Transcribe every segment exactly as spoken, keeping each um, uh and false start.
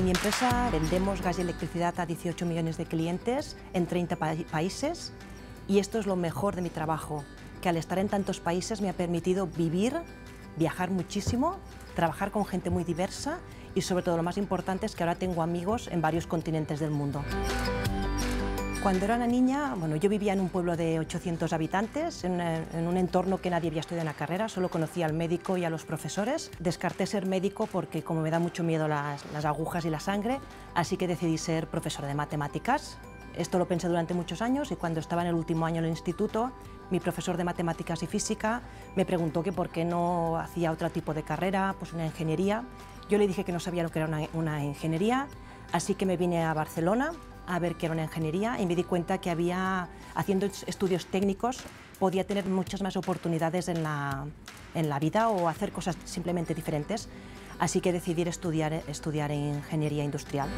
mi empresa vendemos gas y electricidad a dieciocho millones de clientes en treinta pa países y esto es lo mejor de mi trabajo, que al estar en tantos países me ha permitido vivir, viajar muchísimo, trabajar con gente muy diversa y sobre todo lo más importante es que ahora tengo amigos en varios continentes del mundo. Cuando era una niña, bueno, yo vivía en un pueblo de ochocientos habitantes, en, en un entorno que nadie había estudiado en la carrera, solo conocía al médico y a los profesores. Descarté ser médico porque como me da mucho miedo las, las agujas y la sangre, así que decidí ser profesora de matemáticas. Esto lo pensé durante muchos años y cuando estaba en el último año en el instituto, mi profesor de matemáticas y física me preguntó que por qué no hacía otro tipo de carrera, pues una ingeniería. Yo le dije que no sabía lo que era una, una ingeniería, así que me vine a Barcelona a ver qué era una ingeniería y me di cuenta que había, haciendo estudios técnicos, podía tener muchas más oportunidades en la, en la vida o hacer cosas simplemente diferentes. Así que decidí estudiar, estudiar ingeniería industrial.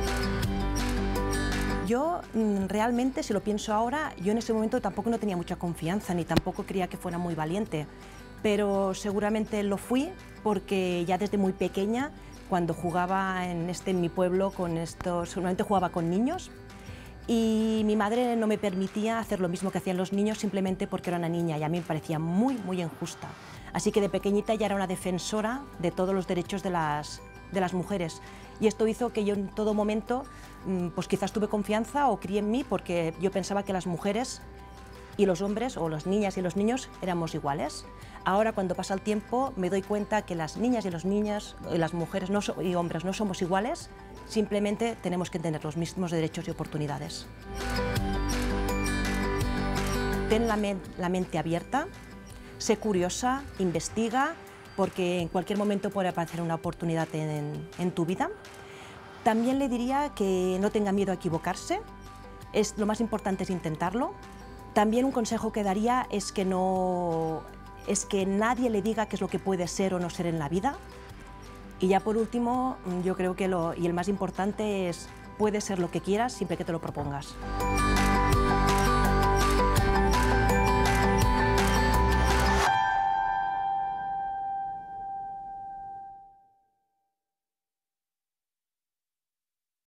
Yo realmente, si lo pienso ahora, yo en ese momento tampoco no tenía mucha confianza ni tampoco creía que fuera muy valiente, pero seguramente lo fui porque ya desde muy pequeña, cuando jugaba en, este, en mi pueblo, con estos, seguramente jugaba con niños y mi madre no me permitía hacer lo mismo que hacían los niños simplemente porque era una niña y a mí me parecía muy, muy injusta. Así que de pequeñita ya era una defensora de todos los derechos de las, de las mujeres y esto hizo que yo en todo momento, pues quizás tuve confianza o creí en mí porque yo pensaba que las mujeres y los hombres, o las niñas y los niños, éramos iguales. Ahora, cuando pasa el tiempo, me doy cuenta que las niñas y los niños, y las mujeres no so- y hombres no somos iguales, simplemente tenemos que tener los mismos derechos y oportunidades. Ten la, men- la mente abierta, sé curiosa, investiga, porque en cualquier momento puede aparecer una oportunidad en, en tu vida. También le diría que no tenga miedo a equivocarse, es, lo más importante es intentarlo. También un consejo que daría es que, no, es que nadie le diga qué es lo que puede ser o no ser en la vida. Y ya por último, yo creo que lo, y el más importante es, puedes ser lo que quieras siempre que te lo propongas.